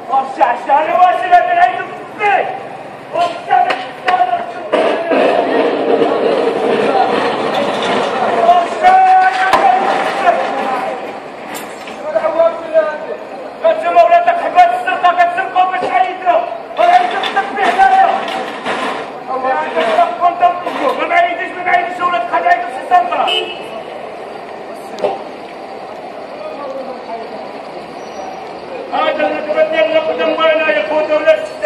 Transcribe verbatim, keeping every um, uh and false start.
ورجع الشهر واصل هذا العيد فيه وبسبب انتم ولاد حبات السلطه كتسرقوا باش عيدنا وعيدوا بالتقبيح هنايا يعني كنتم ما معيدش ما معيدش ولاد خلي عيدوا في السلطه هذا اللي تبدل لكم دموعنا يا خوت ولاد